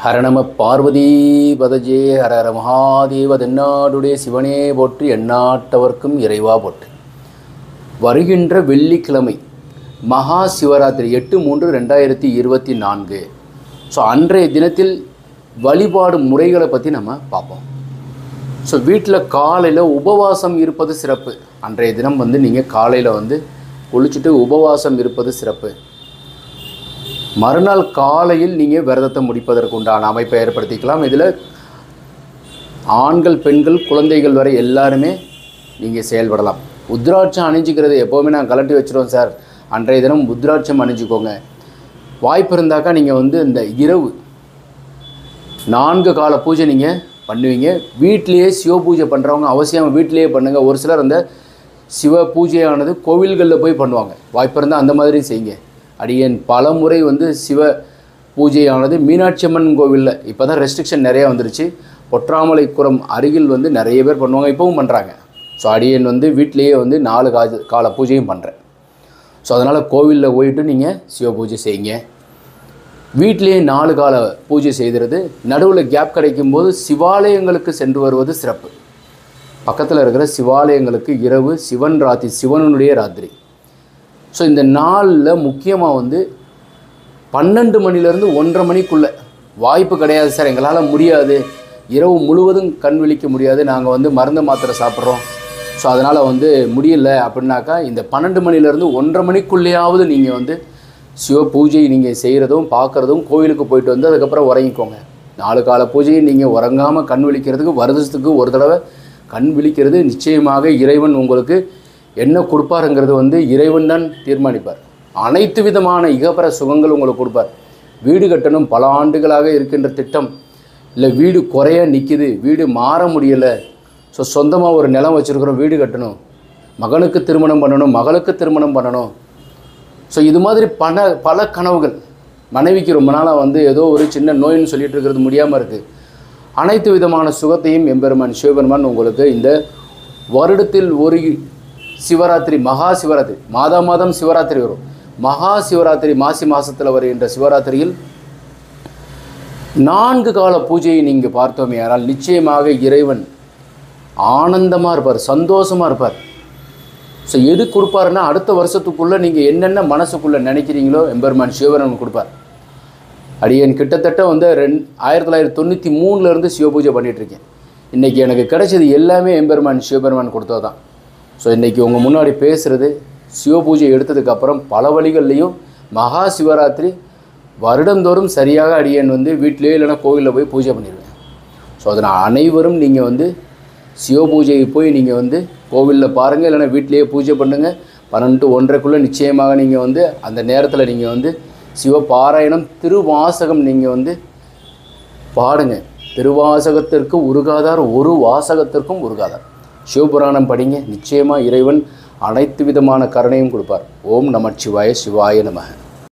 ஹர நம பார்வதி பதஜே ஹர ஹர மகாதேவ தென்னாடுடைய சிவனே போற்றி எந்நாட்டவர்க்கும் இறைவா போற்றி. வருகின்ற வெள்ளிக்கிழமை மகா சிவராத்திரி 8/3/2024. ஸோ அன்றைய தினத்தில் வழிபாடு முறைகளை பற்றி நம்ம பார்ப்போம். ஸோ வீட்டில் காலையில் உபவாசம் இருப்பது சிறப்பு. அன்றைய தினம் நீங்கள் காலையில் குளிச்சுட்டு உபவாசம் இருப்பது சிறப்பு. மறுநாள் காலையில் நீங்கள் விரதத்தை முடிப்பதற்கு உண்டான அமைப்பை ஏற்படுத்திக்கலாம். இதில் ஆண்கள், பெண்கள், குழந்தைகள் வரை எல்லாருமே நீங்கள் செயல்படலாம். உத்ராட்சம் அணிஞ்சிக்கிறது எப்போவுமே நான் கலட்டி வச்சுருவோம் சார். அன்றைய தினம் உத்ராட்சம் அணிஞ்சிக்கோங்க. வாய்ப்பு இருந்தாக்கா நீங்கள் இந்த இரவு 4 கால பூஜை நீங்கள் பண்ணுவீங்க. வீட்டிலையே சிவ பூஜை பண்ணுறவங்க அவசியம் வீட்டிலையே பண்ணுங்கள். ஒரு சிலர் அந்த சிவ பூஜையானது கோவில்களில் போய் பண்ணுவாங்க. வாய்ப்பு இருந்தால் அந்த மாதிரி செய்யுங்க. அடியேன் பல முறை சிவ பூஜையானது மீனாட்சி அம்மன் கோவிலில் இப்போ தான் ரெஸ்ட்ரிக்ஷன் நிறையா வந்துருச்சு. பொற்றாமலைக்குரம் அருகில் நிறைய பேர் பண்ணுவாங்க, இப்போவும் பண்ணுறாங்க. ஸோ அடியேன் வீட்டிலேயே 4 கால பூஜையும் பண்ணுறேன். ஸோ அதனால் கோவிலில் போயிட்டு நீங்கள் சிவ பூஜை செய்யுங்க. வீட்டிலேயே 4 கால பூஜை செய்கிறது. நடுவில் கேப் கிடைக்கும்போது சிவாலயங்களுக்கு சென்று வருவது சிறப்பு. பக்கத்தில் இருக்கிற சிவாலயங்களுக்கு இரவு சிவனுடைய ராத்திரி. ஸோ இந்த நாளில் முக்கியமாக 12 மணிலேருந்து 1:30 மணிக்குள்ளே வாய்ப்பு கிடையாது சார், எங்களால் முடியாது, இரவு முழுவதும் கண் விழிக்க முடியாது, நாங்கள் மருந்து மாத்திரை சாப்பிட்றோம், ஸோ அதனால் முடியல அப்படின்னாக்கா இந்த 12 மணிலேருந்து 1:30 மணிக்குள்ளேயாவது நீங்கள் சிவ பூஜை நீங்கள் செய்கிறதும் பார்க்குறதும் கோயிலுக்கு போயிட்டு அதுக்கப்புறம் உறங்கிக்கோங்க. 4 கால பூஜையை நீங்கள் உறங்காமல் கண் விழிக்கிறதுக்கு வருடத்துக்கு ஒரு தடவை கண் விழிக்கிறது நிச்சயமாக இறைவன் உங்களுக்கு என்ன கொடுப்பாருங்கிறது இறைவன் தான் தீர்மானிப்பார். அனைத்து விதமான இகப்பர சுகங்கள் உங்களுக்கு கொடுப்பார். வீடு கட்டணும், பல ஆண்டுகளாக இருக்கின்ற திட்டம், இல்லை வீடு குறைய நிற்கிது, வீடு மாற முடியலை, ஸோ சொந்தமாக ஒரு நிலம் வச்சுருக்கிறோம், வீடு கட்டணும், மகனுக்கு திருமணம் பண்ணணும், மகளுக்கு திருமணம் பண்ணணும், ஸோ இது மாதிரி பல கனவுகள். மனைவிக்கு ரொம்ப நாளாக ஏதோ ஒரு சின்ன நோயின்னு சொல்லிட்டு இருக்கிறது முடியாமல் இருக்குது. அனைத்து விதமான சுகத்தையும் எம்பெருமான் சிவபெருமான் உங்களுக்கு இந்த வருடத்தில் ஒரு சிவராத்திரி, மகா சிவராத்திரி, மாதம் சிவராத்திரி வரும். மகா சிவராத்திரி மாசி மாதத்தில் வருகின்ற சிவராத்திரியில் 4 கால பூஜையை நீங்கள் பார்த்தோமே ஆனால் நிச்சயமாக இறைவன் ஆனந்தமாக இருப்பார், சந்தோஷமாக இருப்பார். ஸோ எது கொடுப்பாருன்னா அடுத்த வருஷத்துக்குள்ளே நீங்கள் என்னென்ன மனசுக்குள்ளே நினைக்கிறீங்களோ எம்பெருமான் சிவபெருமான் கொடுப்பார். அடியேன் கிட்டத்தட்ட 1993 சிவ பூஜை பண்ணிகிட்ருக்கேன். இன்றைக்கி எனக்கு கிடைச்சது எல்லாமே எம்பெருமான் சிவபெருமான் கொடுத்தது தான். ஸோ இன்றைக்கி உங்கள் முன்னாடி பேசுகிறது சிவ பூஜை எடுத்ததுக்கப்புறம் பல வழிகள்லையும் மகா சிவராத்திரி வருடந்தோறும் சரியாக அடியேன் வீட்டிலேயே இல்லைனா கோவிலில் போய் பூஜை பண்ணிடுவேன். ஸோ அதனால் அனைவரும் நீங்கள் சிவ பூஜையை போய் நீங்கள் கோவிலில் பாருங்கள், இல்லைனா வீட்டிலேயே பூஜை பண்ணுங்கள். 12 to 1:30 நிச்சயமாக நீங்கள் அந்த நேரத்தில் நீங்கள் சிவ பாராயணம் திருவாசகம் நீங்கள் பாடுங்க. திருவாசகத்திற்கு உருகாதார், ஒரு வாசகத்திற்கும் உருகாதார். சிவபுராணம் படிங்க, நிச்சயமாக இறைவன் அனைத்து விதமான கருணையும் கொடுப்பார். ஓம் நமச்சிவாய, சிவாய நமக.